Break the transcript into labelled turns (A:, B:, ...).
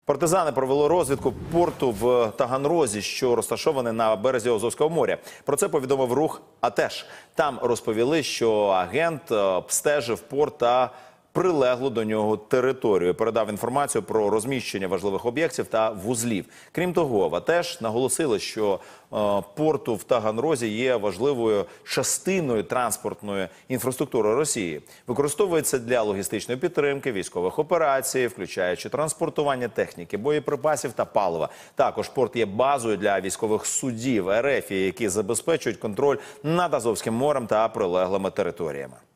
A: Партизани провели розвідку порту в Таганрозі, що розташований на березі Азовського моря. Про це повідомив рух АТЕШ. Там розповіли, що агент обстежив порт та прилеглу до нього територію. Передав інформацію про розміщення важливих об'єктів та вузлів. Крім того, в АТЕШ наголосили, що порту в Таганрозі є важливою частиною транспортної інфраструктури Росії. Використовується для логістичної підтримки, військових операцій, включаючи транспортування техніки, боєприпасів та палива. Також порт є базою для військових судів РФ, які забезпечують контроль над Азовським морем та прилеглими територіями.